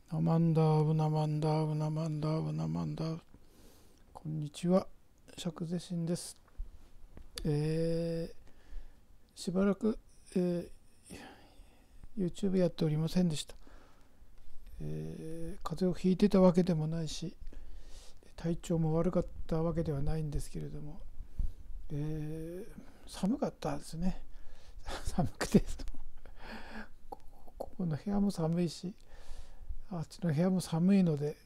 ナマンダーブナマンダーブナマンダーブナマンダーブ。こんにちは、釈是心です。しばらく、YouTube やっておりませんでした。風邪をひいてたわけでもないし、体調も悪かったわけではないんですけれども、寒かったですね。寒くてここの部屋も寒いし、あっちの部屋も寒いので、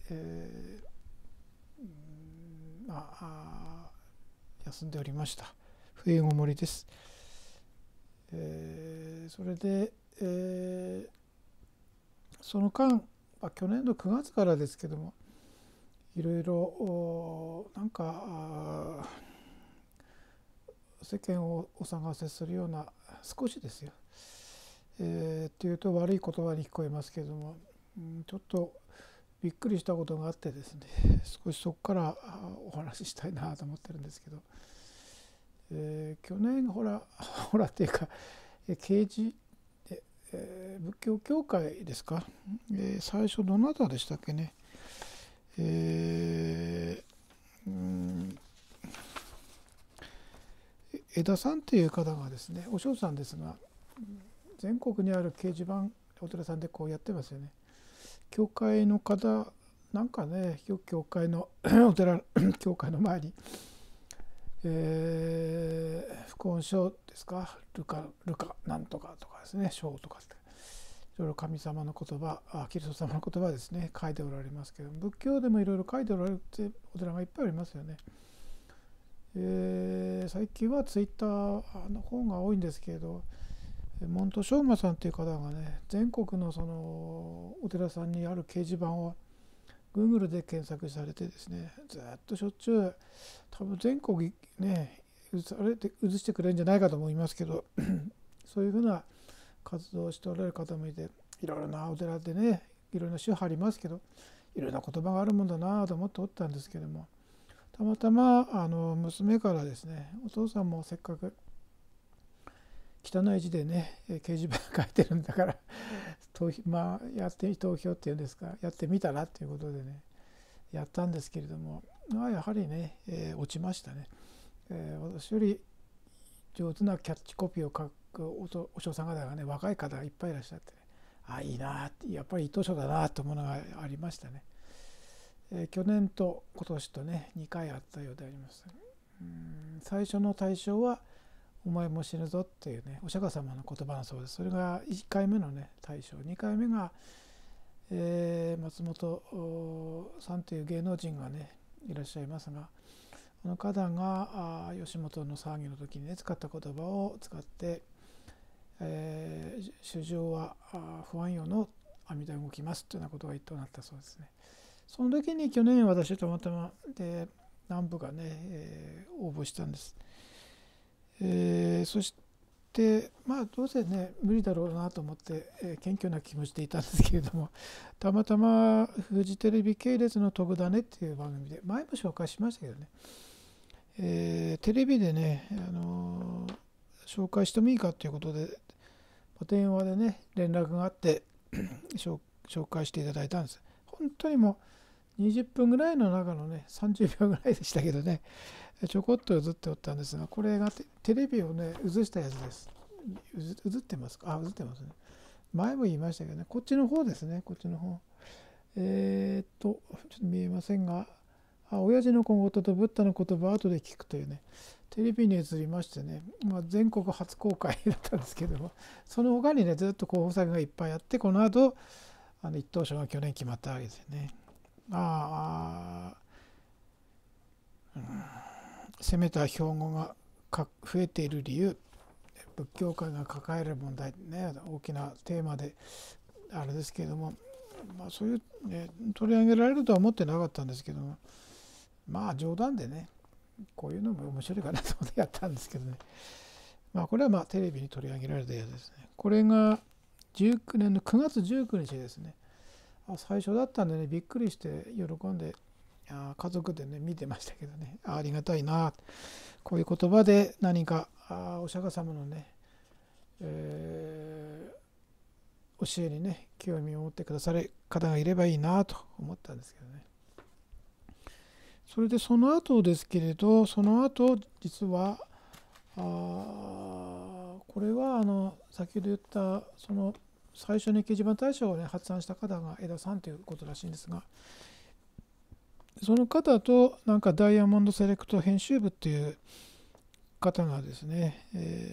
休んでおりました。冬ごもりです。それで、その間、去年の9月からですけども、いろいろなんか世間をお騒がせするような、少しですよ、っていうと悪い言葉に聞こえますけれども、ちょっとびっくりしたことがあってですね、少しそこからお話ししたいなと思ってるんですけど、去年ほらっていうか、啓示、仏教協会ですか、最初どなたでしたっけね、江田さんという方がですね、お嬢さんですが、全国にある掲示板お寺さんでこうやってますよね。教会の方なんかね、教会のお寺教会の前に、福音書ですか、ルカなんとかとかですね、書とかっていろいろ神様の言葉、キリスト様の言葉ですね、書いておられますけど、仏教でもいろいろ書いておられるお寺がいっぱいありますよね。最近はツイッターの方が多いんですけれど、門徒昌磨さんという方がね、全国のそのお寺さんにある掲示板を Google で検索されてですね、ずっとしょっちゅう、多分全国ね、映してくれるんじゃないかと思いますけど、そういうふうな活動をしておられる方もいて、いろいろなお寺でね、いろいろな宗派ありますけど、いろいろな言葉があるもんだなと思っておったんですけども、たまたま娘からですね、お父さんもせっかく汚い字でね掲示板書いてるんだからやって投票っていうんですか、やってみたらっていうことでね、やったんですけれども、やはりね、落ちましたね。私より上手なキャッチコピーを書くお嬢さん方がね、若い方がいっぱいいらっしゃってね、いいな、やっぱり一等賞だなと思うのがありましたね。去年と今年とね、2回あったようであります。最初の対象はお前も死ぬぞっていうね、お釈迦様の言葉だそうです。それが1回目のね、対象。2回目が、松本さんという芸能人がね、いらっしゃいますが、この方が吉本の騒ぎの時にね、使った言葉を使って、衆生は不安よの阿弥陀動きますというようなことが一等になったそうですね。その時に去年私たまたまで南部がね、応募したんです。そしてどうせね無理だろうなと思って、謙虚な気持ちでいたんですけれども、たまたまフジテレビ系列の「徳だね」っていう番組で、前も紹介しましたけどね、テレビでね、紹介してもいいかということで電話でね連絡があって紹介していただいたんです。本当にもう20分ぐらいの中のね30秒ぐらいでしたけどね、ちょこっと映っておったんですが、これがテレビをね映したやつです。映ってますか？映ってますね。前も言いましたけどね、こっちの方ですね、こっちの方。ちょっと見えませんが、親父の小言とブッダの言葉を後で聞くというね、テレビに映りましてね、全国初公開だったんですけども、その他にねずっと候補作がいっぱいあって、この後一等賞が去年決まったわけですよね。攻めた標語が増えている理由、仏教界が抱える問題ね、大きなテーマであれですけれども、そういう、ね、取り上げられるとは思ってなかったんですけども、冗談でね、こういうのも面白いかなと思ってやったんですけどね、これはテレビに取り上げられたやつですね。これが19年の9月19日ですね。最初だったんでね、びっくりして喜んで家族でね見てましたけどね、ありがたいな、こういう言葉で何かお釈迦様のね、 教えにね興味を持ってくださる方がいればいいなと思ったんですけどね。それでその後ですけれど、その後実はこれは先ほど言ったその最初に掲示板大賞をね発案した方が江田さんということらしいんですが、その方となんかダイヤモンドセレクト編集部っていう方がですね、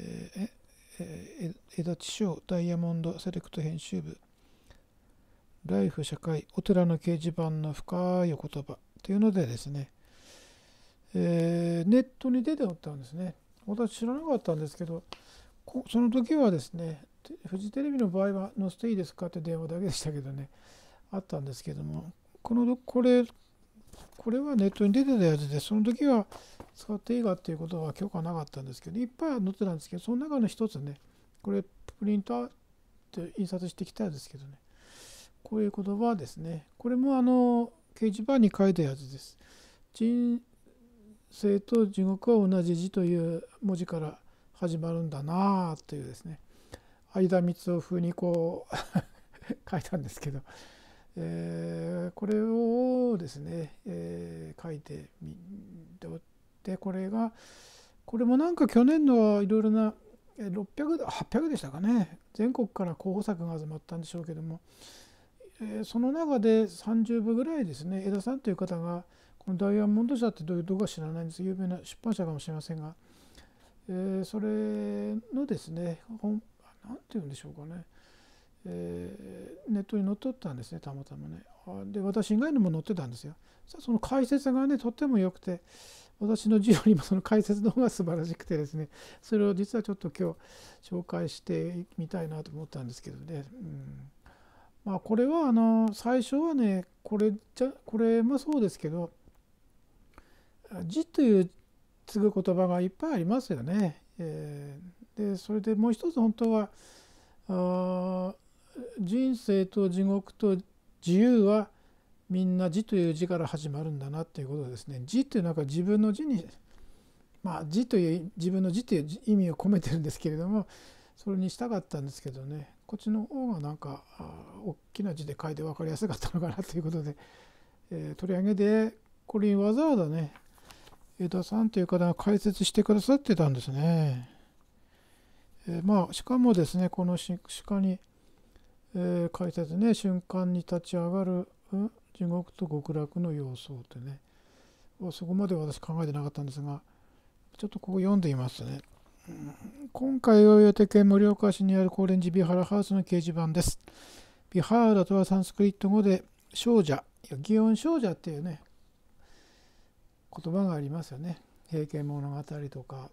江田知賞ダイヤモンドセレクト編集部ライフ社会お寺の掲示板の深いお言葉というのでですね、ネットに出ておったんですね。私知らなかったんですけど、その時はですね、フジテレビの場合は載せていいですかって電話だけでしたけどね、あったんですけども、これはネットに出てたやつで、その時は使っていいかっていうことは許可なかったんですけど、いっぱい載ってたんですけど、その中の一つね、これプリントアウト印刷してきたんですけどね、こういう言葉ですね。これも掲示板に書いたやつです。人生と地獄は同じ字という文字から始まるんだなというですね、相田光夫風にこう書いたんですけど、これをですね、書いてみて、これもなんか去年のはいろいろな600、800でしたかね、全国から候補作が集まったんでしょうけども、その中で30部ぐらいですね、江田さんという方がこのダイヤモンド社ってどうか知らないんです。有名な出版社かもしれませんが、それのですね、なんていうんでしょうかね、ネットに載っとったんですね、たまたまね。で、私以外にも載ってたんですよ。その解説がね、とっても良くて、私の授業にもその解説の方が素晴らしくてですね、それを実はちょっと今日紹介してみたいなと思ったんですけどね。これは最初はね、これもそうですけど、字という継ぐ言葉がいっぱいありますよね。でそれでもう一つ本当は人生と地獄と自由はみんな字という字から始まるんだなっていうことですね。字というのは自分の字に字という自分の字という意味を込めてるんですけれども、それにしたかったんですけどね、こっちの方がなんか大きな字で書いて分かりやすかったのかなということで、取り上げでこれにわざわざね江田さんという方が解説してくださってたんですね。しかもですね、この鹿に、解説ね、瞬間に立ち上がる、地獄と極楽の様相ってね、そこまで私考えてなかったんですが、ちょっとここ読んでみますね。今回は岩手県盛岡市にある高蓮寺ビハラハウスの掲示板です。ビハーラとはサンスクリット語で少女、祇園少女っていうね、言葉がありますよね。平家物語とか、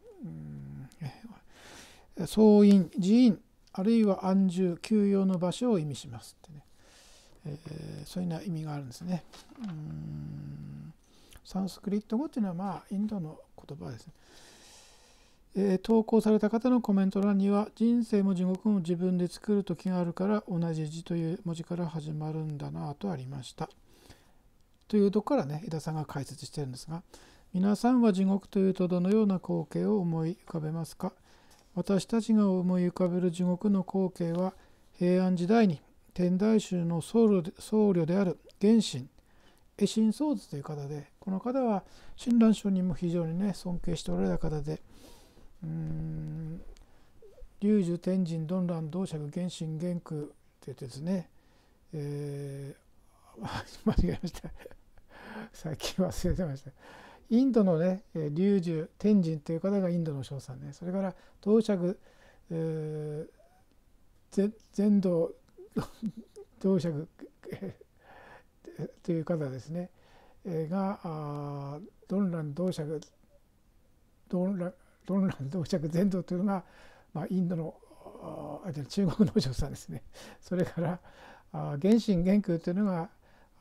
僧院、寺院、あるいは安住、休養の場所を意味しますってね。そういうような意味があるんですね。サンスクリット語っていうのはインドの言葉ですね。投稿された方のコメント欄には、人生も地獄も自分で作る時があるから同じ字という文字から始まるんだなとありました。というところからね、江田さんが解説しているんですが、皆さんは地獄というとどのような光景を思い浮かべますか？私たちが思い浮かべる地獄の光景は、平安時代に天台宗の僧侶である源信、恵心僧図という方で、この方は親鸞聖人も非常にね尊敬しておられた方で、龍樹天神鈍蘭道釈源信元空といってですね、間違えました最近忘れてました。インドのね龍樹天神という方がインドの称賛ね、それから道釈、禅道道釈という方ですね、が鈍蘭道釈禅道というのが、インドの中国の称賛ですね。それから源信元空というのが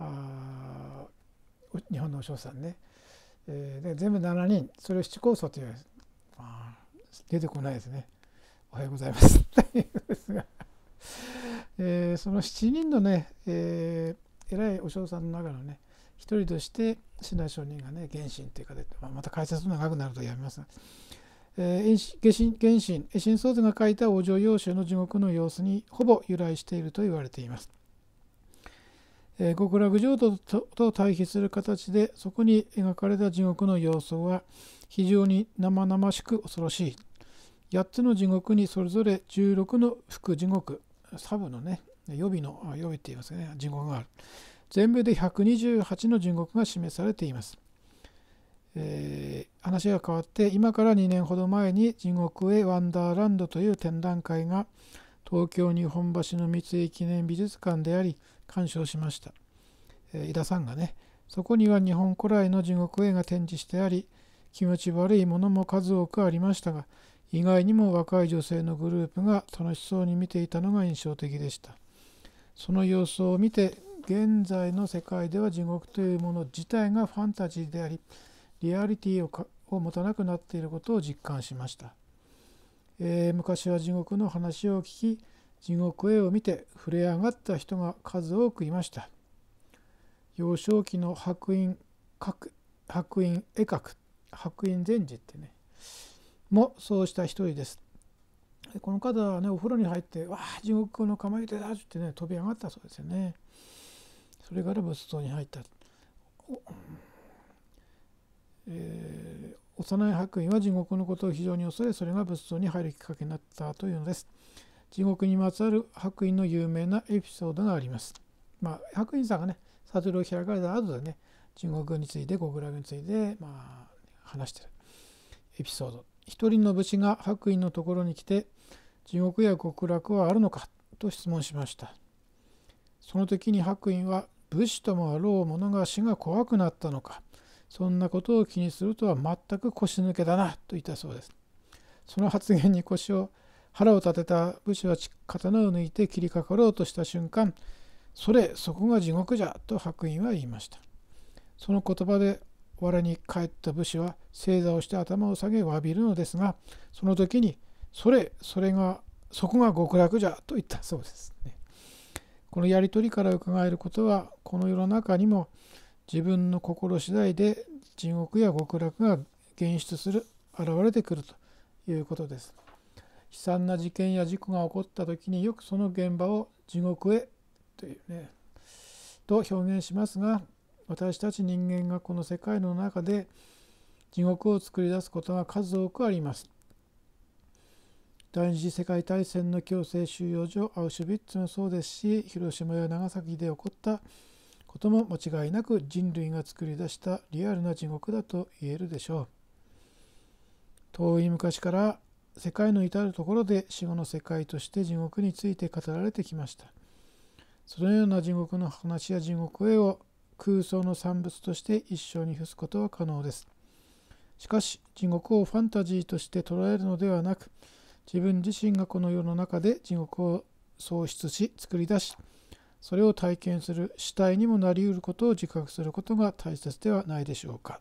日本の称賛ね。で全部7人、それを七高僧という、出てこないですね。おはようございますですが、その7人のね、偉いお尚さんの中のね一人として親鸞聖人がね源信というかで、また解説の長くなるとやめますが、 原神新宗図が書いた往生要集の地獄の様子にほぼ由来していると言われています。極楽浄土と対比する形でそこに描かれた地獄の様相は非常に生々しく恐ろしい。8つの地獄にそれぞれ16の副地獄、サブのね、予備って言いますね、地獄がある。全部で128の地獄が示されています。話が変わって今から2年ほど前に地獄へワンダーランドという展覧会が東京日本橋の三井記念美術館であり鑑賞しました。井田さんがね、そこには日本古来の地獄絵が展示してあり、気持ち悪いものも数多くありましたが、意外にも若い女性のグループが楽しそうに見ていたのが印象的でした。その様子を見て、現在の世界では地獄というもの自体がファンタジーであり、リアリティを持たなくなっていることを実感しました。昔は地獄の話を聞き、地獄絵を見て触れ上がった人が数多くいました。幼少期の白隠絵描く、白隠禅師ってね、もそうした一人です。この方はね、お風呂に入って、わあ、地獄の構えてだってね、飛び上がったそうですよね。それから仏像に入った。幼い白隠は地獄のことを非常に恐れ、それが仏像に入るきっかけになったというのです。地獄にまつわる白隠の有名なエピソードがあります。白隠さんがね、悟りを開かれた後でね、地獄について極楽について話しているエピソード。一人の武士が白隠のところに来て、地獄や極楽はあるのかと質問しました。その時に白隠は、武士ともあろう者が死が怖くなったのか、そんなことを気にするとは全く腰抜けだなと言ったそうです。その発言に腹を立てた武士は刀を抜いて切りかかろうとした瞬間、そこが地獄じゃと白隠は言いました。その言葉で我に返った武士は正座をして頭を下げ詫びるのですが、その時にそこが極楽じゃと言ったそうですね。このやり取りから伺えることは、この世の中にも自分の心次第で地獄や極楽が現れてくるということです。悲惨な事件や事故が起こった時によくその現場を地獄へというね、と表現しますが、私たち人間がこの世界の中で地獄を作り出すことが数多くあります。第二次世界大戦の強制収容所アウシュビッツもそうですし、広島や長崎で起こったことも間違いなく人類が作り出したリアルな地獄だと言えるでしょう。遠い昔から世界の至るところで死後の世界として地獄について語られてきました。そのような地獄の話や地獄絵を空想の産物として一生に付すことは可能です。しかし地獄をファンタジーとして捉えるのではなく、自分自身がこの世の中で地獄を創出し作り出し、それを体験する主体にもなり得ることを自覚することが大切ではないでしょうか。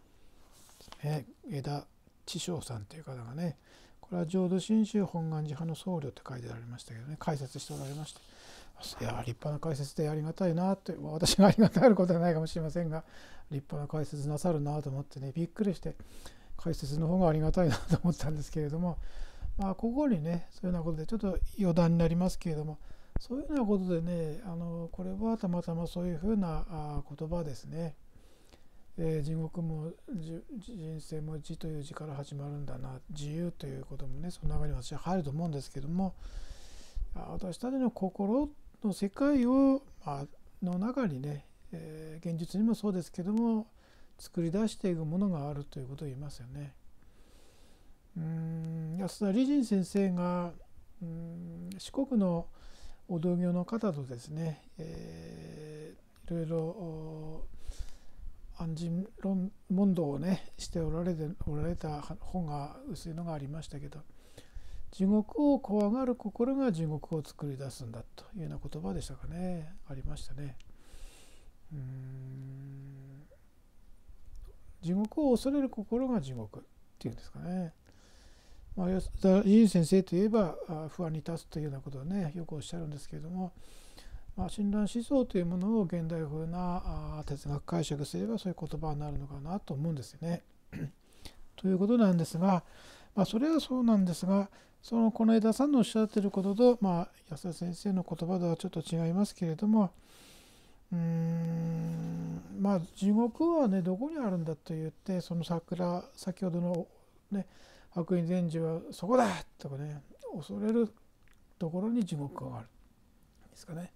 枝智章さんという方がね、これは浄土真宗本願寺派の僧侶って書いてありましたけどね、解説しておられました。いや、立派な解説でありがたいなと、私がありがたいことはないかもしれませんが、立派な解説なさるなと思ってね、びっくりして解説の方がありがたいなと思ったんですけれども、ここにね、そういうようなことでちょっと余談になりますけれども、そういうようなことでね、これはたまたまそういうふうな言葉ですね。地獄も人生も自という字から始まるんだな、自由ということもね、その中に私は入ると思うんですけども、私たちの心の世界を、の中にね、現実にもそうですけども作り出していくものがあるということを言いますよね。安田利人先生が四国のお同業の方とですね、いろいろ安心問答をねしておられた本が薄いのがありましたけど、地獄を怖がる心が地獄を作り出すんだというような言葉でしたかね、ありましたね。地獄を恐れる心が地獄っていうんですかね。安田利先生といえば不安に立つというようなことをねよくおっしゃるんですけれども、親鸞思想というものを現代風な哲学解釈すればそういう言葉になるのかなと思うんですよね。ということなんですが、 それはそうなんですが、この枝さんのおっしゃっていることと、安田先生の言葉とはちょっと違いますけれども、地獄はね、どこにあるんだと言って、その先ほどのね、悪因禅師はそこだとかね、恐れるところに地獄があるですかね。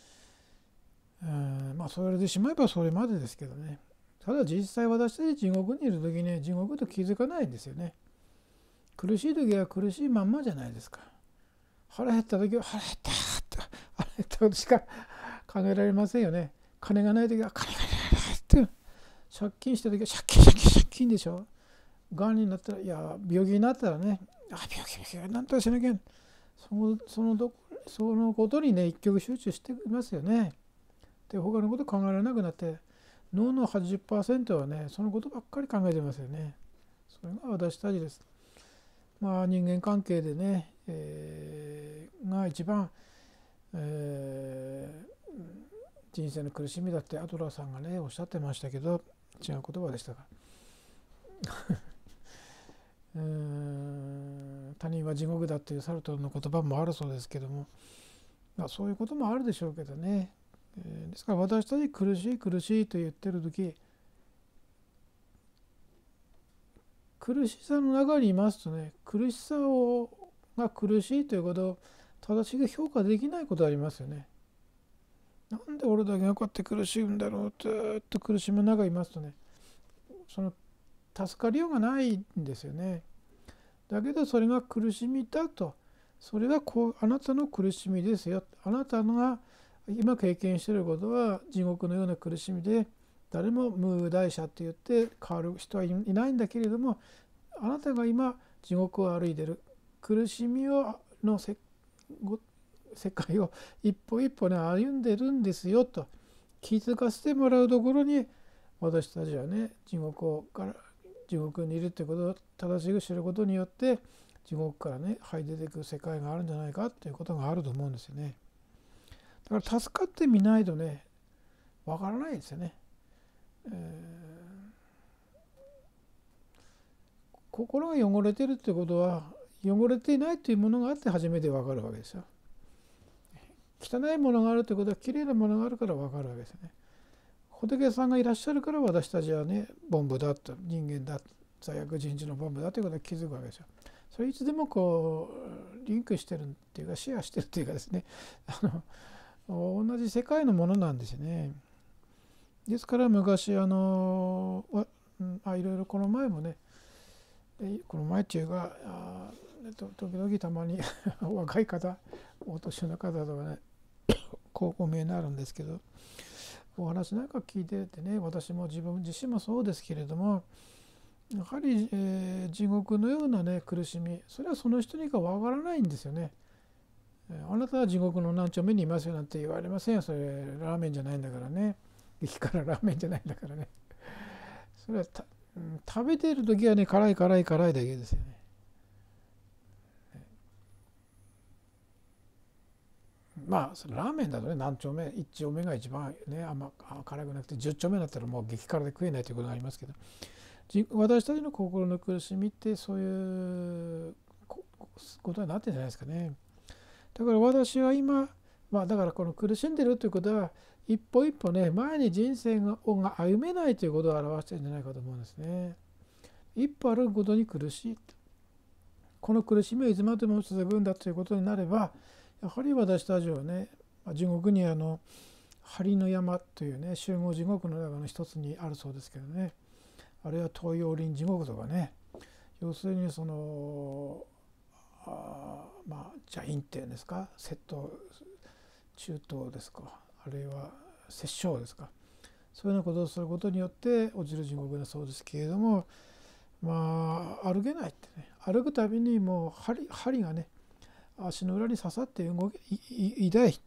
それでしまえばそれまでですけどね。ただ実際私たち地獄にいる時ね、地獄と気づかないんですよね。苦しい時は苦しいまんまじゃないですか。腹減った時は腹減ったって腹減ったことしか考えられませんよね。金がない時は金がないって借金した時は借金でしょ。がんになったら、いや病気になったらね、病気なんとかしなきゃ、そのことにね一極集中していますよね。で他のこと考えられなくなって、脳の 80% はねそのことばっかり考えてますよね。それが私たちです。人間関係でね、が一番、人生の苦しみだってアドラーさんがねおっしゃってましたけど、違う言葉でしたか他人は地獄だというサルトルの言葉もあるそうですけども、そういうこともあるでしょうけどね。ですから私たち苦しい苦しいと言ってる時、苦しさの中にいますとね、苦しさが苦しいということを正しく評価できないことありますよね。なんで俺だけがこうやって苦しいんだろう、ずっと苦しみの中にいますとね、その助かりようがないんですよね。だけどそれが苦しみだと、それはあなたの苦しみですよ。あなたが今経験していることは地獄のような苦しみで、誰も無大者って言って変わる人はいないんだけれども、あなたが今地獄を歩いている苦しみの世界を一歩一歩ね歩んでるんですよと気づかせてもらうところに、私たちはね地獄にいるということを正しく知ることによって、地獄からね這い出ていく世界があるんじゃないかということがあると思うんですよね。だから助かってみないとねわからないですよね。心が汚れてるってことは、汚れていないというものがあって初めてわかるわけですよ。汚いものがあるということは、きれいなものがあるからわかるわけですよね。仏さんがいらっしゃるから私たちはね凡夫だと、人間だ、罪悪人事の凡夫だということに気づくわけですよ。それいつでもリンクしてるっていうか、シェアしてるっていうかですね、同じ世界のものなんですよね。ですから昔いろいろこの前もね、この前っていうか時々たまに若い方、お年の方とかねお見えになるんですけど、お話なんか聞いててね、私も自分自身もそうですけれども、やはり、地獄のようなね苦しみ、それはその人にかわからないんですよね。あなたは地獄の何丁目にいますよなんて言われませんよ。それラーメンじゃないんだからね。激辛ラーメンじゃないんだからね。それは食べている時はね辛いだけですよね。それラーメンだとね、何丁目、1丁目が一番ね辛くなくて、10丁目だったらもう激辛で食えないということがありますけど、私たちの心の苦しみってそういうことになってるんじゃないですかね。だから私は今、だからこの苦しんでるということは、一歩一歩ね前に人生が歩めないということを表しているんじゃないかと思うんですね。一歩歩くことに苦しい、この苦しみはいつまでも続くんだということになれば、やはり私たちはね、地獄に針の山というね集合地獄の中の一つにあるそうですけどね、あるいは東洋林地獄とかね、要するにその邪因っていうんですか、窃盗中盗ですか、あるいは殺生ですか、そういうようなことをすることによって落ちる地獄だそうですけれども、歩けないってね、歩くたびにもう針がね足の裏に刺さって痛い、ちょ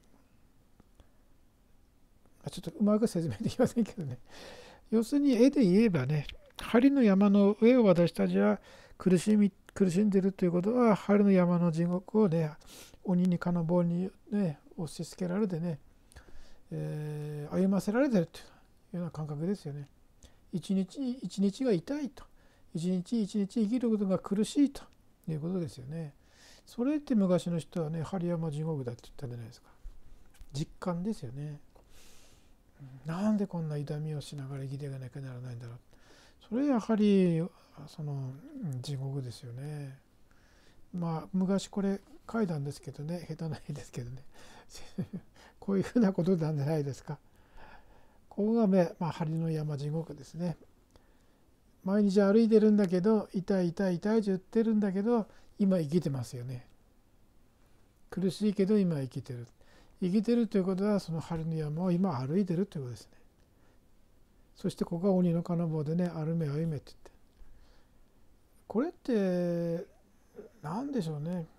っとうまく説明できませんけどね、要するに絵で言えばね、針の山の上を私たちは苦しんでいるということは、針の山の地獄をね鬼に金棒にね押し付けられてね、歩ませられているというような感覚ですよね。一日一日が痛いと、一日一日生きることが苦しいということですよね。それって昔の人はね、針山地獄だって言ったじゃないですか。実感ですよね。なんでこんな痛みをしながら生きていかなきゃならないんだろう。それやはりその地獄ですよね。まあ昔これ書いたんですけどね、下手な絵ですけどねこういうふうなことなんじゃないですか。ここが針の山地獄ですね。毎日歩いてるんだけど、痛い痛い痛いと言ってるんだけど、今生きてますよね。苦しいけど今生きてる。生きてるということは、その針の山を今歩いてるということですね。そしてここが鬼の金棒でね、歩め歩めって言って。これって何でしょうね。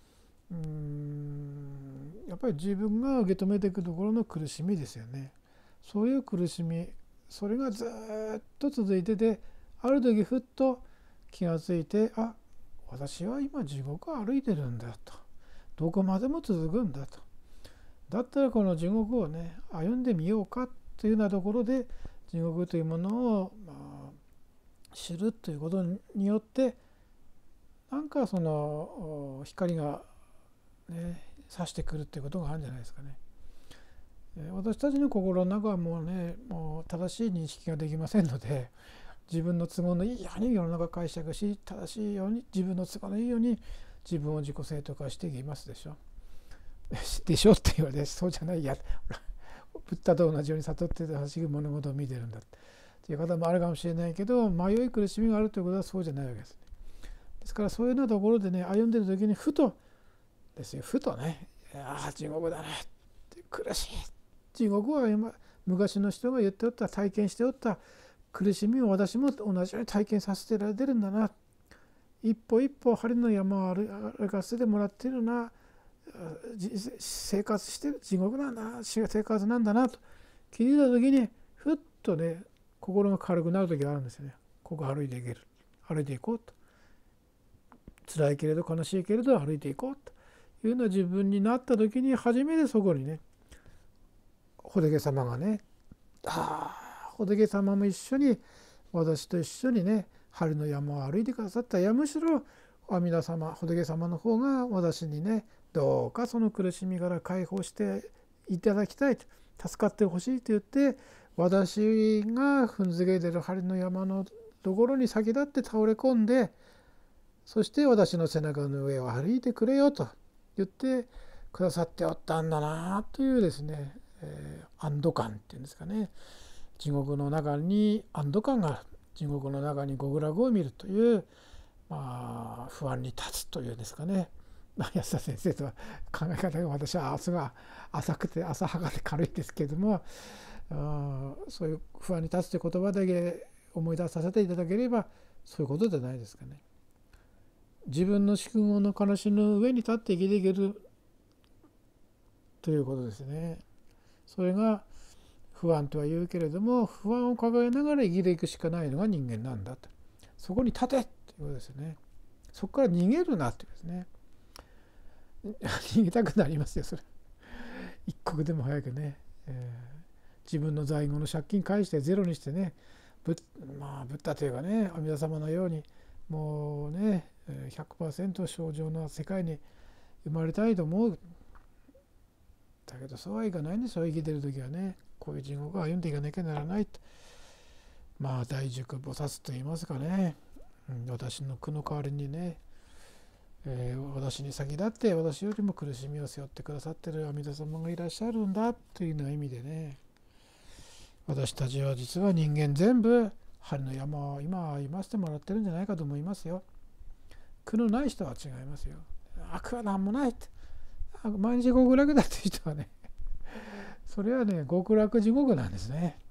やっぱり自分が受け止めていくところの苦しみですよね。そういう苦しみ、それがずっと続いてて、ある時ふっと気がついて、あ、私は今地獄を歩いてるんだと。どこまでも続くんだと。だったらこの地獄をね、歩んでみようかというようなところで、地獄というものを、知るということによって、なんかその光がね、差してくるということがあるんじゃないですかね。私たちの心の中はもう正しい認識ができませんので、自分の都合のいいように世の中解釈し、正しいように自分の都合のいいように自分を自己正当化していきますでしょ。でしょって言われて、そうじゃないや、ブッダと同じように悟って正しく物事を見てるんだっていう方もあるかもしれないけど、迷い苦しみがあるということはそうじゃないわけです。ですからそういうようなところでね、歩んでる時にふとですよ、ふとね、ああ地獄だなって苦しい。地獄は今昔の人が言っておった、体験しておった苦しみを私も同じように体験させてられてるんだな。一歩一歩針の山を歩かせてもらっているな。生活してる地獄なんだな、生活なんだなと気づいた時に、ふっとね、心が軽くなる時があるんですよね。ここ歩いていける。歩いていこうと。辛いけれど悲しいけれど歩いていこうというような自分になった時に、初めてそこにね、仏様がね、仏様も一緒に、私と一緒にね、針の山を歩いてくださった。いやむしろ阿弥陀様、仏様の方が私にね、どうかその苦しみから解放していただきたいと、助かってほしいと言って、私が踏んづけている針の山のところに先立って倒れ込んで、そして私の背中の上を歩いてくれよと言ってくださっておったんだなというですね、安堵感っていうんですかね。地獄の中に安堵感がある。地獄の中に極楽を見るという、不安に立つというんですかね。安田先生とは考え方が、私は明日が浅くて浅はかで軽いですけれども、そういう不安に立つという言葉だけ思い出させていただければ、そういうことじゃないですかね。自分の宿業の悲しみの上に立って生きていけるということですね。それが不安とは言うけれども、不安を抱えながら生きていくしかないのが人間なんだと。そこに立てということですね。そこから逃げるなということですね。逃げたくなりますよ、それ。一刻でも早くね、自分の在庫の借金返してゼロにしてね、ブッダというかね、阿弥陀様のようにもうね、100% 正常な世界に生まれたいと思う。だけどそうはいかないんですよ、生きてる時はね。こういう地獄を歩んでいかなきゃならないと。大塾菩薩と言いますかね、私の苦の代わりにね、私に先立って私よりも苦しみを背負ってくださっている阿弥陀様がいらっしゃるんだというような意味でね、私たちは実は人間全部針の山を今歩ませてもらってるんじゃないかと思いますよ。苦のない人は違いますよ。悪は何もないって、毎日極楽だっていう人はね、それはね、極楽地獄なんですね。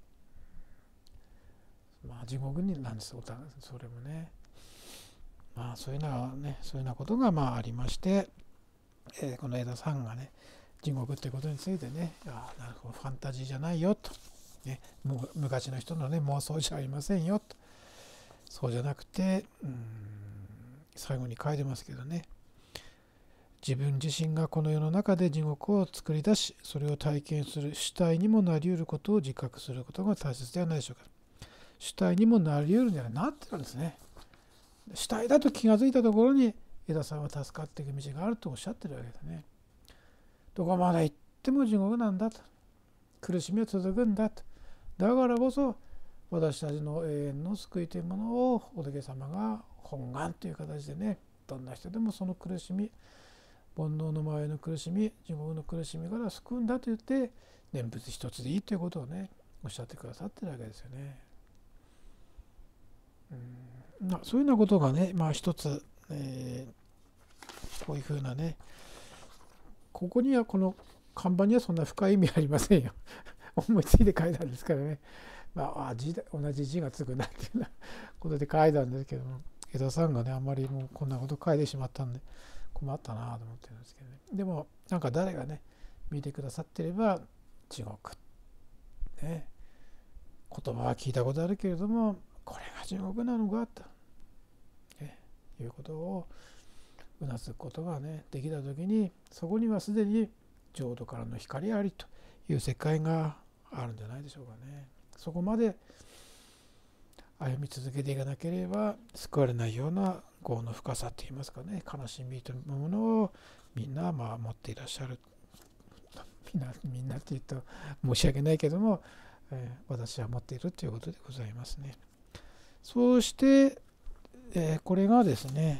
地獄になんですよ、それもね。そういうようなことがありまして、この江田さんがね、地獄ってことについてね、なるほど、ファンタジーじゃないよと、ね、もう昔の人のね、妄想じゃありませんよと、そうじゃなくて、最後に書いてますけどね、自分自身がこの世の中で地獄を作り出し、それを体験する主体にもなり得ることを自覚することが大切ではないでしょうか。主体にもなり得るんじゃない、なってるんですね。 主体だと気が付いたところに枝さんは助かっていく道があるとおっしゃってるわけですね。どこまで行っても地獄なんだと、苦しみは続くんだと。だからこそ私たちの永遠の救いというものを仏様が本願という形でね、どんな人でもその苦しみ、煩悩の前の苦しみ、地獄の苦しみから救うんだと言って念仏一つでいいということをねおっしゃってくださってるわけですよね。そういうようなことがね、一つ、こういうふうなね、ここにはこの看板にはそんな深い意味ありませんよ。思いついて書いたんですからね。同じ字がつくなっていうようなことで書いたんですけども、枝さんがねあんまりもうこんなこと書いてしまったんで困ったなと思ってるんですけどね。でもなんか誰がね見てくださってれば地獄ね、言葉は聞いたことあるけれどもこれが地獄なのかと、ね、いうことをうなずくことがねできた時に、そこにはすでに浄土からの光ありという世界があるんじゃないでしょうかね。そこまで歩み続けていかなければ救われないような業の深さといいますかね、悲しみというものをみんな持っていらっしゃる。みんなって言うと申し訳ないけども、私は持っているということでございますね。そうして、これがですね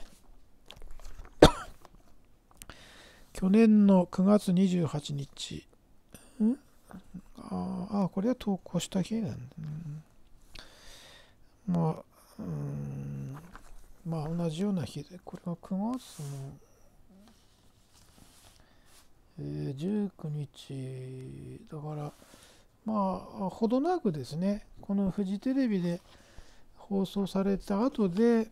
去年の9月28日、これは投稿した日なんだ、同じような日で、これが9月の、19日だから、ほどなくですね、このフジテレビで放送された後で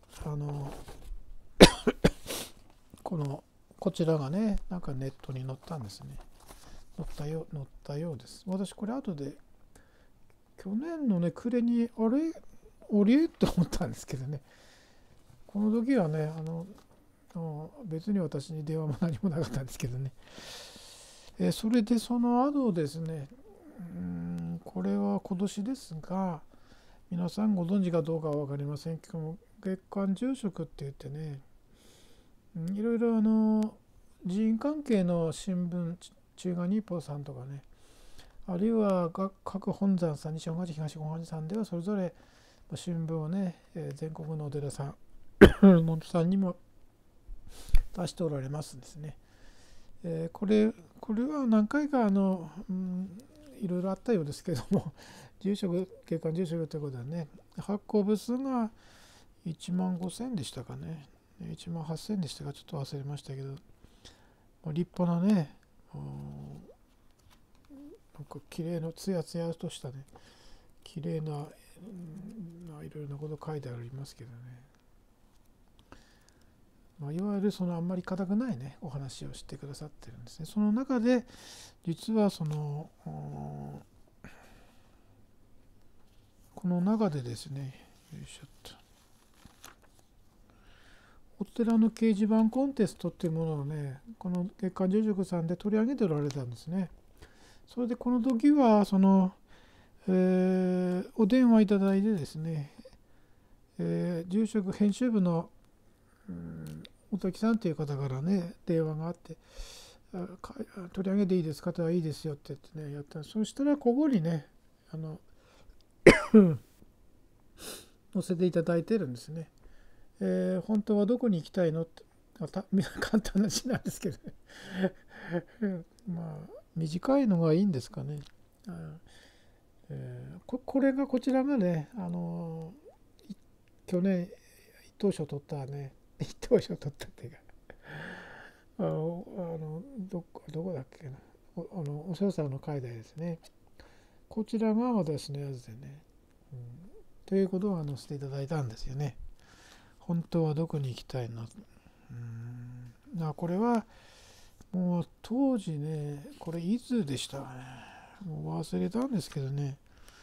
こちらがねなんかネットに載ったんですね。載ったようです。私これ後で去年のね暮れにあれって思ったんですけどね、この時はね別に私に電話も何もなかったんですけどね、それでその後ですね、これは今年ですが、皆さんご存知かどうかは分かりませんけども、月刊住職って言ってね、いろいろ寺院関係の新聞、中華日報さんとかね、あるいは各本山さん、西本願寺東本願寺さんではそれぞれ新聞をね、全国のお寺さん門徒さんにも出しておられますですね。これは何回かいろいろあったようですけども、月刊住職ということはね、発行部数が1万5000でしたかね、1万8000でしたか、ちょっと忘れましたけど、立派なね、なんか綺麗なツヤツヤとしたね、綺麗ないろいろなこと書いてありますけどね、いわゆるあんまり硬くないねお話をしてくださってるんですね。その中で実はこの中でですね、よいしょっと、お寺の掲示板コンテストっていうものをね、この月刊住職さんで取り上げておられたんですね。それでこの時はお電話いただいてですね、住職編集部の本木さんという方からね電話があって、取り上げていいですかと、はいいですよって言ってねやった。そしたらここにね載せていただいてるんですね。本当はどこに行きたいのって、簡単な字なんですけどね短いのがいいんですかね。これがこちらがね去年一等賞取ったね、一等賞取ったっていうかどこだっけな、お嬢さんの会でですね、こちらが私のやつでね、ということを載せていただいたんですよね。本当はどこに行きたいの。これはもう当時ね、これいつでしたかね、もう忘れたんですけどね、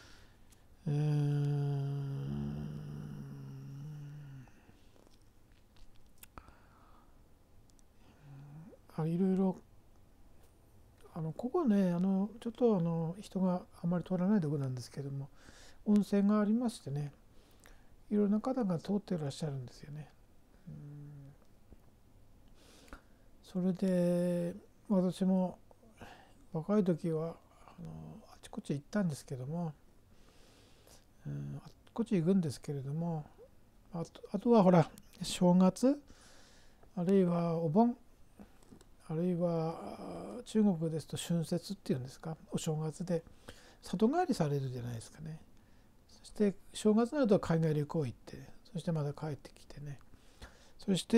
いろいろここねちょっと人があまり通らないところなんですけども、温泉がありましてね、いろんな方が通っていらっしゃるんですよね。 それで私も若い時はあちこち行ったんですけども、あちこち行くんですけれども、あとはほら正月あるいはお盆あるいは中国ですと春節っていうんですか、お正月で里帰りされるじゃないですかね。そして正月になると海外旅行行って、そしてまた帰ってきてね、そして、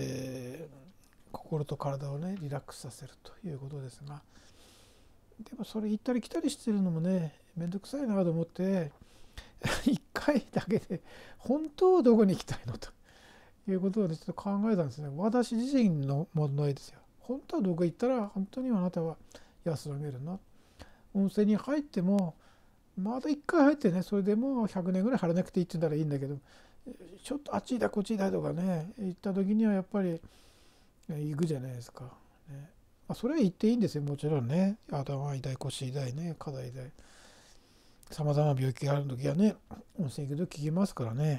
心と体をねリラックスさせるということですが、でもそれ行ったり来たりしてるのもねめんどくさいなと思って一回だけで本当はどこに行きたいのということでちょっと考えたんですね。私自身の問題ですよ。本当はどこ行ったら本当にあなたは安らげるの。温泉に入ってもまだ一回入ってね、それでもう100年ぐらい入らなくていいって言ったらいいんだけど、ちょっとあっちだこっちだとかね行った時にはやっぱり行くじゃないですか、ね。それは言っていいんですよ、もちろんね。頭痛い腰痛いね肩痛いさまざまな病気がある時はね温泉行くと聞きますからね。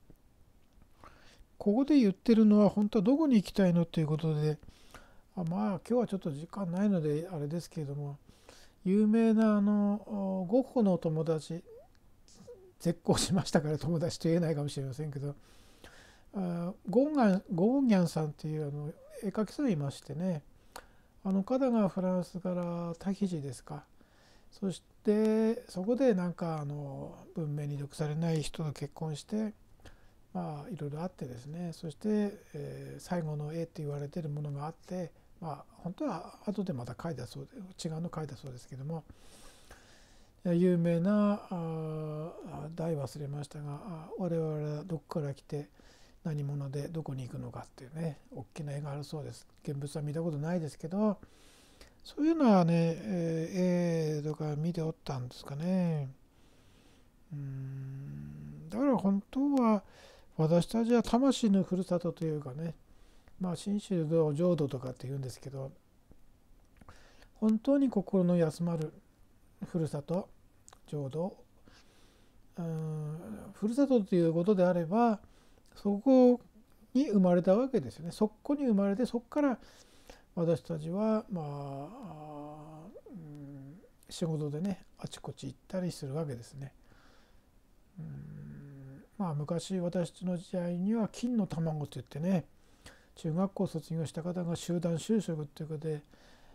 ここで言ってるのは本当はどこに行きたいのということで、まあ今日はちょっと時間ないのであれですけれども、有名なゴッホの友達、絶交しましたから友達と言えないかもしれませんけど、ゴーギャンさんっていう絵描きさんいましてね、あの方がフランスからタヒチですか、そしてそこでなんか文明に毒されない人と結婚して、まあいろいろあってですね、そして、最後の絵って言われているものがあって、まあ本当は後でまた書いたそうで違うの書いたそうですけども、有名な題忘れましたが、我々はどこから来て何者でどこに行くのかっていうね大きな絵があるそうです。現物は見たことないですけど、そういうのはね、絵とか見ておったんですかね。だから本当は私たちは魂のふるさとというかね、まあ信州道浄土とかって言うんですけど、本当に心の休まるふるさと浄土、ふるさとということであればそこに生まれたわけですよね。そこに生まれてそこから私たちは仕事でねあちこち行ったりするわけですね。昔私の時代には金の卵と言ってね、中学校卒業した方が集団就職ということで、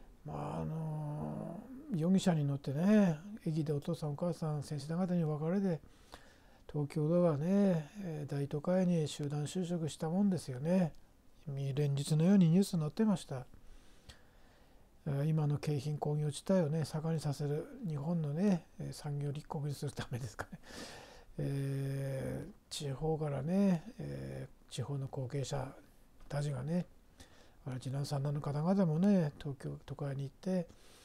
容疑者に乗ってね駅でお父さんお母さん先生方に別れて東京ではね大都会に集団就職したもんですよね。連日のようにニュースに載ってました。今の京浜工業地帯をね盛んにさせる日本のね産業立国にするためですかね、地方からね、地方の後継者たちがね、次男三男の方々もね東京都会に行って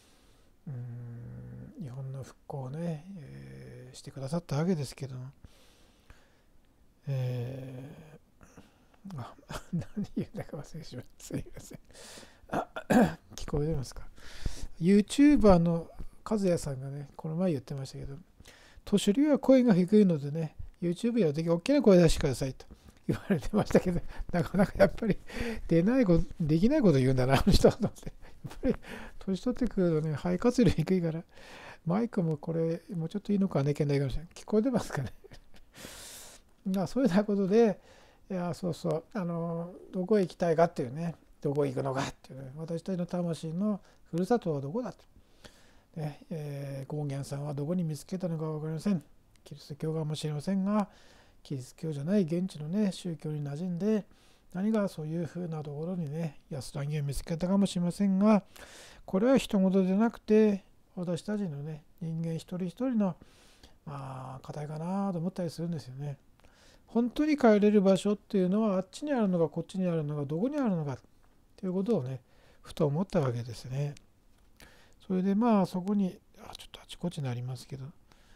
日本の復興をね、してくださったわけですけども、何言うんだか忘れしました。すいません。聞こえてますか？ YouTuber の和也さんがねこの前言ってましたけど、年寄りは声が低いのでね YouTube やるとき大きな声出してくださいと言われてましたけど、なかなかやっぱりできないこと言うんだなあの人はと思って、やっぱり年取ってくるとね肺活量低いからマイクもこれもうちょっといいのかねけないかもしれない。聞こえてますかねそういうようなことで、いやそうそうどこへ行きたいかっていうね、どこへ行くのかっていうね、私たちの魂のふるさとはどこだと、ゴーギャンさんはどこに見つけたのか分かりません。キリスト教かもしれませんが、キリスト教じゃない現地のね宗教に馴染んで何がそういうふうなところにね安らぎを見つけたかもしれませんが、これは人事でなくて私たちのね人間一人一人の課題かなと思ったりするんですよね。本当に帰れる場所っていうのはあっちにあるのかこっちにあるのかどこにあるのかということをねふと思ったわけですね。それでそこにちょっとあちこちになりますけど、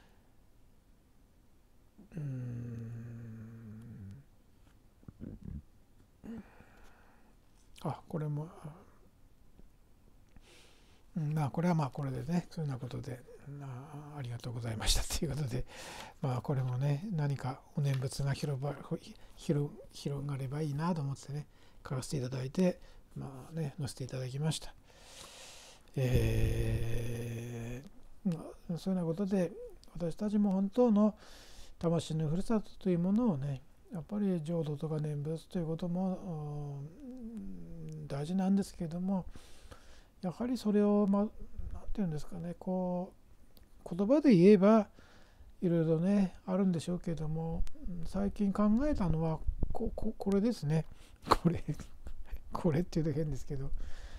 これもこれはこれでねそういうようなことでありがとうございましたということで、これもね、何かお念仏が広がればいいなと思ってね、書かせていただいて、載せていただきました。そういうようなことで、私たちも本当の魂のふるさとというものをね、やっぱり浄土とか念仏ということも大事なんですけれども、やはりそれをなんていうんですかね、言葉で言えばいろいろねあるんでしょうけれども、最近考えたのはこれですね。これっていうと変ですけど、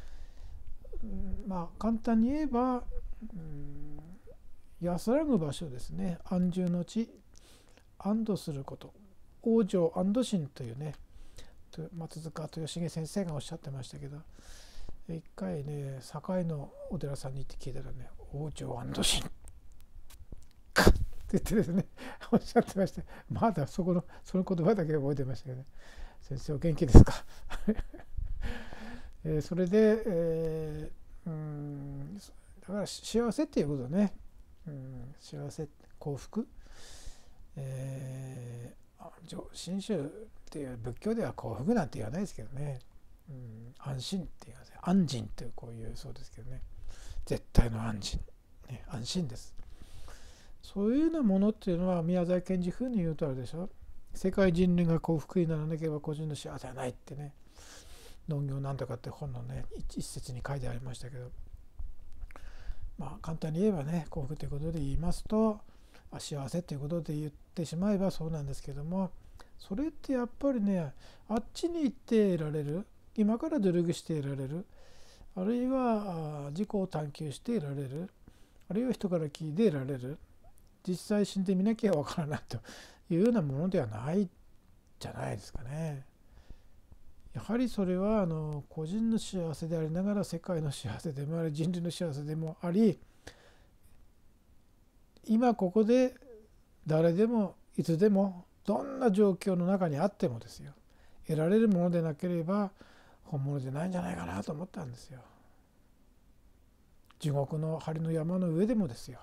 簡単に言えば、安らぐ場所ですね。安住の地、安堵すること、往生安堵心というね、松塚豊重先生がおっしゃってましたけど、一回ね、堺のお寺さんに行って聞いたらね、往生安堵心って言ってですね、おっしゃってました。まだその言葉だけ覚えてましたけどね。先生お元気ですか？それで、だから幸せっていうことね、幸せ、幸福、真宗っていう仏教では幸福なんて言わないですけどね、安心って言います。安心ってこういうそうですけどね、絶対の安心、安心です。そういうようなものっていうのは宮沢賢治風に言うとあるでしょ。世界人類が幸福にならなければ個人の幸せはないってね、農業なんとかって本のね一節に書いてありましたけど、簡単に言えばね、幸福ということで言いますと、幸せということで言ってしまえばそうなんですけども、それってやっぱりね、あっちに行って得られる、今から努力して得られる、あるいは自己を探求して得られる、あるいは人から聞いて得られる、実際死んでみなきゃわからないというようなものではないじゃないですかね。やはりそれは個人の幸せでありながら世界の幸せでもあり、人類の幸せでもあり、今ここで誰でもいつでもどんな状況の中にあってもですよ、得られるものでなければ本物じゃないんじゃないかなと思ったんですよ。地獄の針の山の上でもですよ、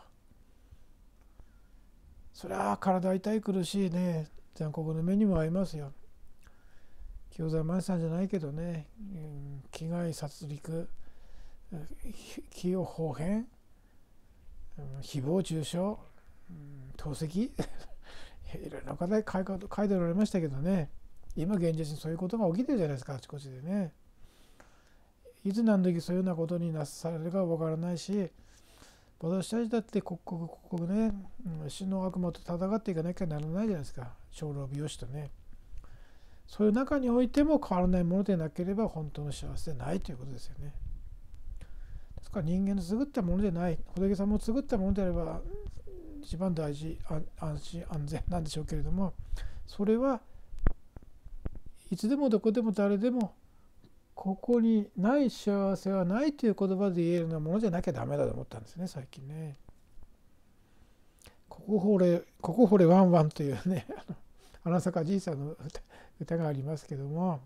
それは体痛い苦しいね、残酷の目にも合いますよ。清澤万さんじゃないけどね、危害殺戮、器用方変、誹謗中傷、投石いろいろ書いておられましたけどね、今現実にそういうことが起きてるじゃないですか、あちこちでね。いつ何時そういうようなことになされるかわからないし、私たちだって刻々ね、死の悪魔と戦っていかなきゃならないじゃないですか、生老病死とね。そういう中においても変わらないものでなければ本当の幸せでないということですよね。ですから人間の優ったものでない、仏様を優ったものであれば一番大事、安心安全なんでしょうけれども、それはいつでもどこでも誰でもここにない幸せはないという言葉で言えるようなものじゃなきゃダメだと思ったんですね、最近ね。ここ掘れワンワンというね、花坂じいさんの歌がありますけども、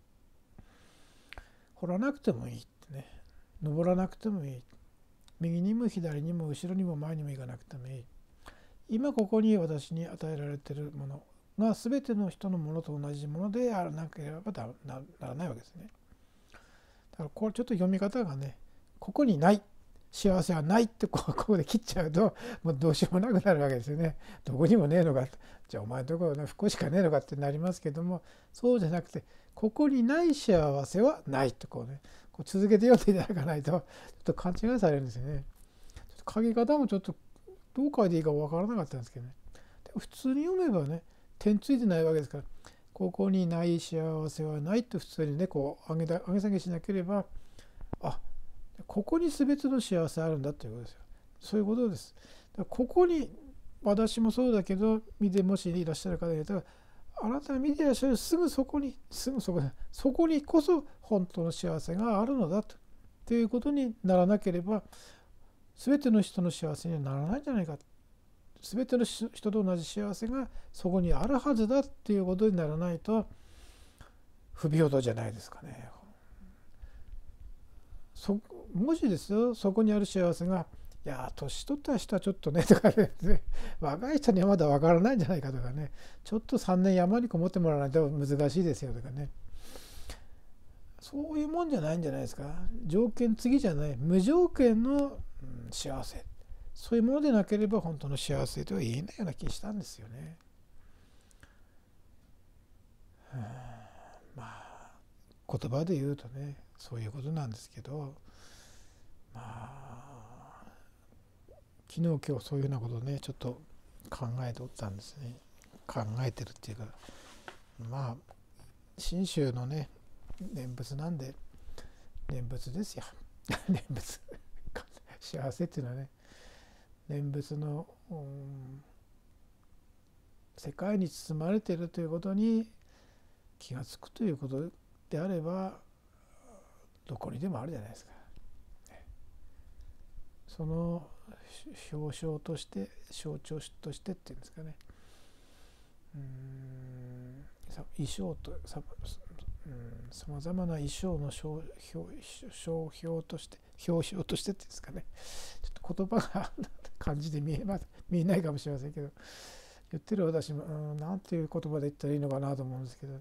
掘らなくてもいいってね、登らなくてもいい、右にも左にも後ろにも前にも行かなくてもいい、今ここに私に与えられているものが全ての人のものと同じものであらなければならないわけですね。だからこれちょっと読み方がね、ここにない、幸せはないってここで切っちゃうともうどうしようもなくなるわけですよね。どこにもねえのか、じゃあお前のところね不幸しかねえのかってなりますけども、そうじゃなくて、ここにない幸せはないとこう続けて読んでいただかないとちょっと勘違いされるんですよね。ちょっと書き方もちょっとどう書いていいか分からなかったんですけどね。でも普通に読めばね、点ついてないわけですから、ここにない幸せはないと普通にね上げ下げしなければ、ここに全ての幸せあるんだということですよ。そういうことです。だからここに、私もそうだけど、見てもしいらっしゃる方がいたら、あなたが見ていらっしゃるそこにこそ本当の幸せがあるのだということにならなければ、全ての人の幸せにはならないんじゃないか。全ての人と同じ幸せがそこにあるはずだっていうことにならないと不平等じゃないですかね。もしですよ、そこにある幸せがいや年取った人はちょっとねとかね若い人にはまだわからないんじゃないかとかね、ちょっと3年山にこもってもらわないと難しいですよとかね、そういうもんじゃないんじゃないですか。条件次じゃない無条件の、幸せ、そういうものでなければ本当の幸せとは言えないような気がしたんですよね。まあ言葉で言うとねそういうことなんですけど、まあ昨日今日そういうようなことをねちょっと考えておったんですね。考えてるっていうか、まあ信州のね念仏なんで念仏ですよ念仏幸せっていうのはね念仏の、世界に包まれているということに気が付くということであればどこにでもあるじゃないですか。その表彰として象徴としてっていうんですかね、衣装とさまざまな衣装の商標として表彰としてっていうんですかね、ちょっと言葉が漢字で見えないかもしれませんけど、言ってる私もなんていう言葉で言ったらいいのかなと思うんですけど、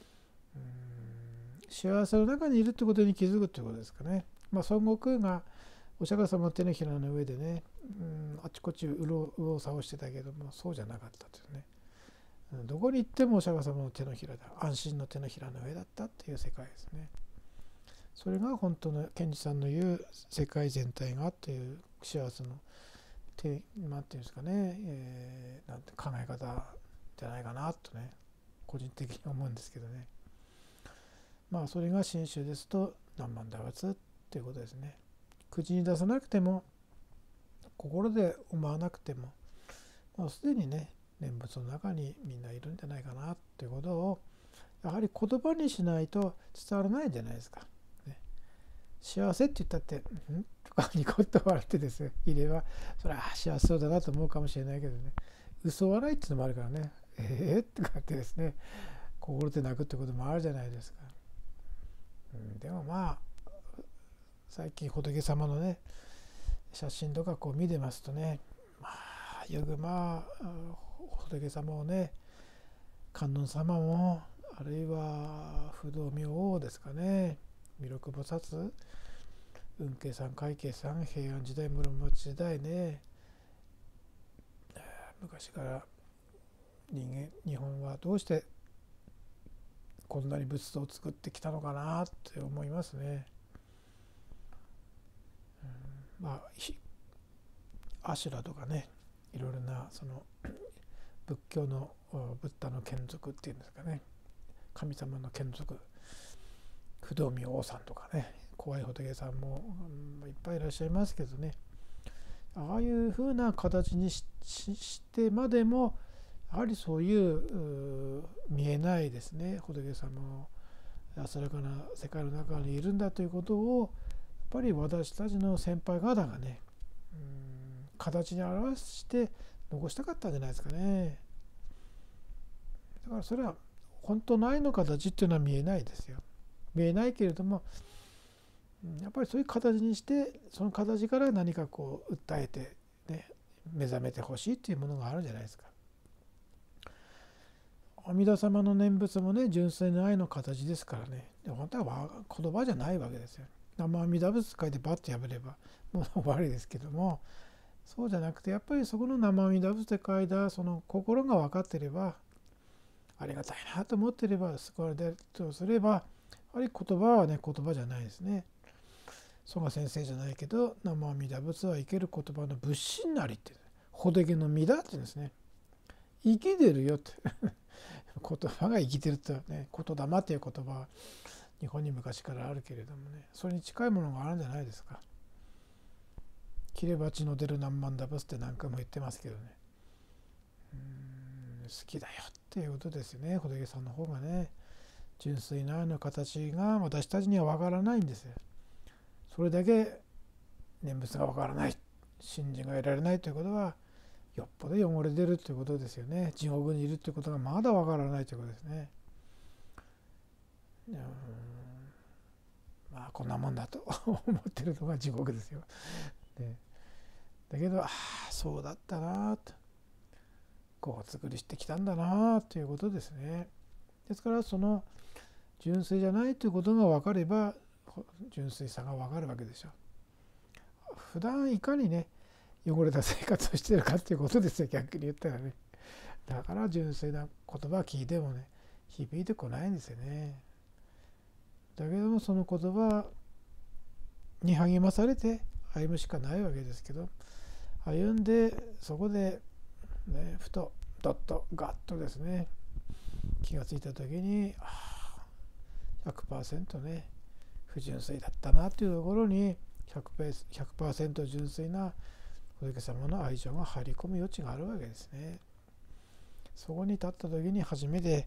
幸せの中にいるってことに気づくってことですかね。孫悟空がお釈迦様の手のひらの上でね、あちこち右往左往してたけどもそうじゃなかったというね、どこに行ってもお釈迦様の手のひらだ、安心の手のひらの上だったっていう世界ですね。それが本当の賢治さんの言う世界全体がという幸せのなんていうんですかね、なんて考え方じゃないかなとね個人的に思うんですけどね。まあそれが信州ですと何万打仏っていうことですね。口に出さなくても心で思わなくてももうすでにね念仏の中にみんないるんじゃないかなっていうことをやはり言葉にしないと伝わらないじゃないですか、ね、幸せって言ったって「ん?」とかニコッと笑ってですねいればそれは幸せそうだなと思うかもしれないけどね、嘘笑いっていうのもあるからねとかってですね心で泣くってこともあるじゃないですか。でもまあ最近仏様のね写真とかこう見てますとね、まあよく仏様をね観音様もあるいは不動明王ですかね、弥勒菩薩、運慶さん海慶さん、平安時代室町時代ね、昔から日本はどうしてこんなに仏像を作ってきたのかなって思いますね。アシュラとかねいろいろなその仏教のブッダの眷属っていうんですかね、神様の眷属不動明王さんとかね怖い仏さんも、いっぱいいらっしゃいますけどね、ああいうふうな形にしてまでもやはりそういう見えないですね仏様の安らかな世界の中にいるんだということをやっぱり私たちの先輩方がね形に表して残したかったんじゃないですかね。だからそれは本当の愛の形っていうのは見えないですよ。見えないけれどもやっぱりそういう形にしてその形から何かこう訴えて、ね、目覚めてほしいっていうものがあるじゃないですか。阿弥陀様の念仏もね純粋な愛の形ですからね、本当は言葉じゃないわけですよ。生阿弥陀仏書いてバッと破ればもう終わりですけども、そうじゃなくてやっぱりそこの生阿弥陀仏で書いたその心が分かっていればありがたいなと思っていれば救われているとすればやはり言葉はね言葉じゃないですね。曽我先生じゃないけど生阿弥陀仏は生ける言葉の仏心なりって仏の実だって言うんですね。生きてるよって言葉が生きてるってね、言霊っていう言葉は日本に昔からあるけれどもね、それに近いものがあるんじゃないですか。切れ鉢の出る何万打仏って何回も言ってますけどね、好きだよっていうことですよね。仏さんの方がね純粋な愛の形が私たちには分からないんですよ。それだけ念仏が分からない、信心が得られないということはよっぽど汚れてるということですよね。地獄にいるということがまだ分からないということですね。まあこんなもんだと思ってるのが地獄ですよ。でだけどそうだったなと、こう作りしてきたんだなということですね。ですからその純粋じゃないということが分かれば純粋さが分かるわけでしょう。普段いかにね汚れた生活をしているかっていうことですよ、逆に言ったらね。だから純粋な言葉を聞いてもね響いてこないんですよね。だけどもその言葉に励まされて歩むしかないわけですけど、歩んでそこで、ね、ふとドッとガッとですね気がついた時に100% ね不純粋だったなというところに 100% 純粋な仏様の愛情が入り込む余地があるわけですね。そこに立った時に初めて、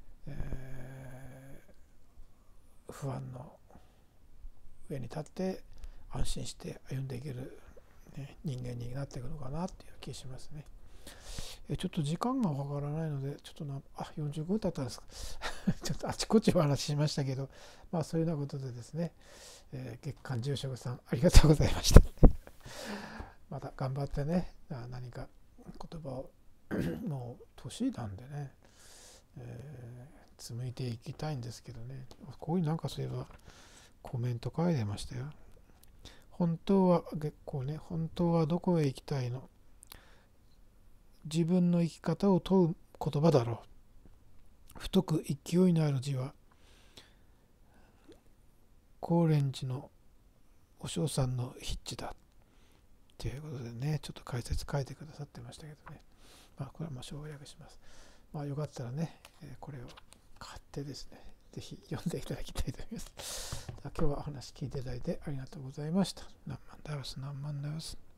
不安の上に立って安心して歩んでいける、ね、人間になっていくのかなっていう気がしますね。ちょっと時間がわからないのでちょっと45分経ったんですかちょっとあちこちお話ししましたけど、そういうようなことでですね、月刊住職さんありがとうございましたまた頑張ってね何か言葉をもう年なんでね、紡いでいきたいんですけどね、こういうなんかそういえばコメント書いてましたよ。本当は結構ね、本当はどこへ行きたいの、自分の生き方を問う言葉だろう、太く勢いのある字は高蓮寺のお尚さんの筆致だということでね、ちょっと解説書いてくださってましたけどね、これは省略します。よかったらね、これを買ってですね、ぜひ読んでいただきたいと思います。今日はお話聞いていただいてありがとうございました。何万ダウス。